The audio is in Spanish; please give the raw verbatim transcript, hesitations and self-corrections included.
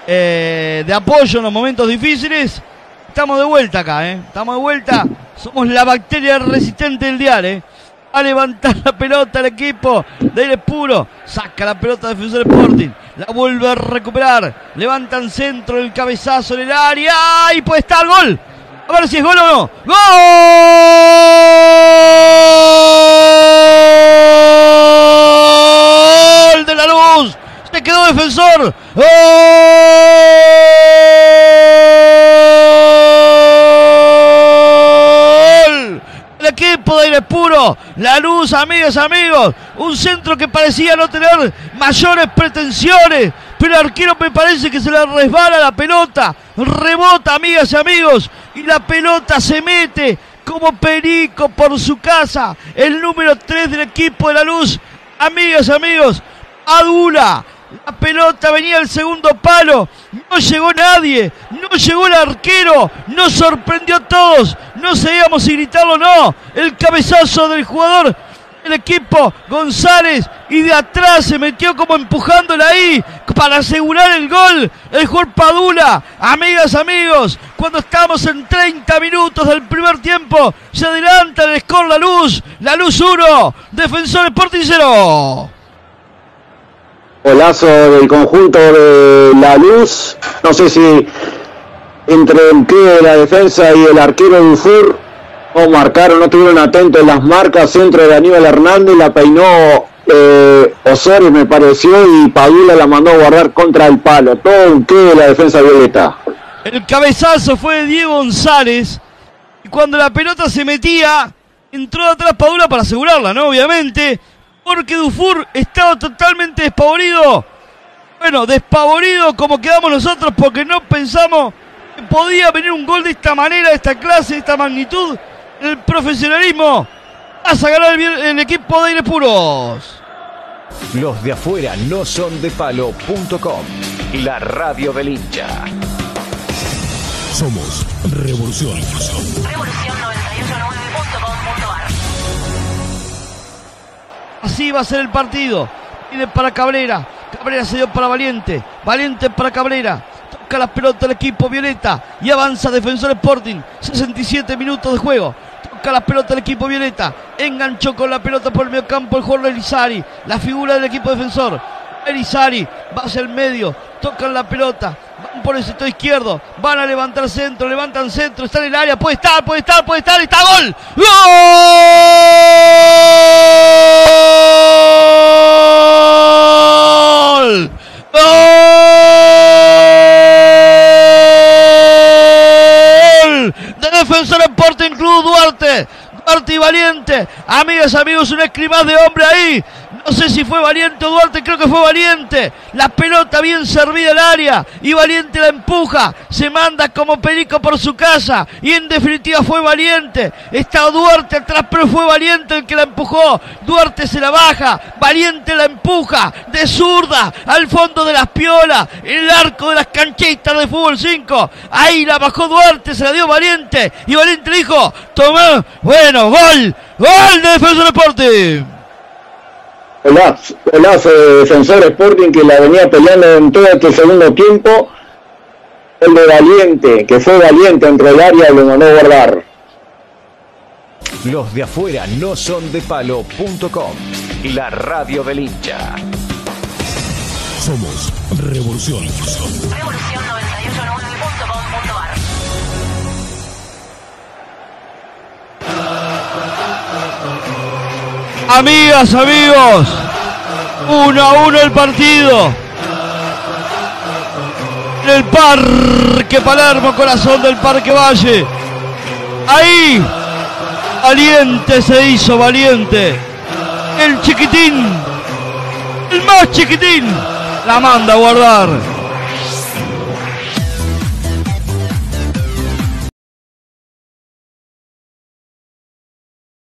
eh, de apoyo en los momentos difíciles. Estamos de vuelta acá, ¿eh? Estamos de vuelta. Somos la bacteria resistente del dial, ¿eh? A levantar la pelota el equipo de aire puro. Saca la pelota Defensor Sporting. La vuelve a recuperar. Levantan centro, el cabezazo en el área. ¡Y puede estar gol! A ver si es gol o no. ¡Gol de la Luz! Se quedó Defensor. ¡Gol! El equipo de aire puro. La Luz, amigas, amigos. Un centro que parecía no tener mayores pretensiones. Pero el arquero me parece que se le resbala la pelota. Rebota, amigas y amigos. Y la pelota se mete como perico por su casa. El número tres del equipo de la Luz. Amigas y amigos. Padula. La pelota venía al segundo palo. No llegó nadie. No llegó el arquero. Nos sorprendió a todos. No sabíamos si gritarlo o no. El cabezazo del jugador del equipo González. Y de atrás se metió como empujándola ahí para asegurar el gol. El jugador Padula. Amigas, amigos. Cuando estamos en treinta minutos del primer tiempo. Se adelanta el score La Luz. La Luz uno. Defensor Sporting cero. Golazo del conjunto de La Luz. No sé si entre el pie de la defensa y el arquero Dufour no marcaron, no estuvieron atentos en las marcas. Centro de Aníbal Hernández, la peinó eh, Osorio me pareció, y Padula la mandó a guardar contra el palo. Todo un pie de la defensa violeta. El cabezazo fue de Diego González. Y cuando la pelota se metía, entró de atrás Padula para asegurarla, ¿no? Obviamente. Porque Dufour estaba totalmente despavorido. Bueno, despavorido como quedamos nosotros, porque no pensamos que podía venir un gol de esta manera, de esta clase, de esta magnitud. El profesionalismo. Vas a ganar el, el equipo de aire puros. Los de afuera no son de palo punto com. La radio del hincha. Somos Revolución. Revolución noventa y ocho nueve punto com punto ar. Así va a ser el partido. Viene para Cabrera. Cabrera se dio para Valiente. Valiente para Cabrera. Toca la pelota el equipo violeta. Y avanza Defensor Sporting. sesenta y siete minutos de juego. Toca la pelota el equipo violeta. Enganchó con la pelota por el medio campo el jugador Elizari. La figura del equipo defensor. Elizari va hacia el medio. Tocan la pelota. Van por el sector izquierdo. Van a levantar centro. Levantan centro. Está en el área. Puede estar, puede estar, puede estar. ¡Está gol! ¡Gol! ¡Gol! De Defensor Sporting Club Duarte. Duarte y Valiente. Amigas, amigos, un escribaz de hombre ahí. No sé si fue Valiente o Duarte, creo que fue Valiente. La pelota bien servida al área. Y Valiente la empuja. Se manda como perico por su casa. Y en definitiva fue Valiente. Está Duarte atrás, pero fue Valiente el que la empujó. Duarte se la baja. Valiente la empuja. De zurda. Al fondo de las piolas. En el arco de las canchitas de fútbol cinco. Ahí la bajó Duarte. Se la dio Valiente. Y Valiente le dijo: tomá. Bueno, gol. Gol de Defensor Sporting. Golazo de Defensor Sporting, que la venía peleando en todo este segundo tiempo. El de Valiente, que fue Valiente entre el área y lo mandó a guardar. Los de afuera no son de palo punto com. La radio del hincha. Somos Revolución. Revolución noventa y ocho nueve punto com punto ar. Amigas, amigos, uno a uno el partido. En el Parque Palermo, corazón del Parque Valle. Ahí, Valiente se hizo Valiente. El chiquitín, el más chiquitín, la manda a guardar.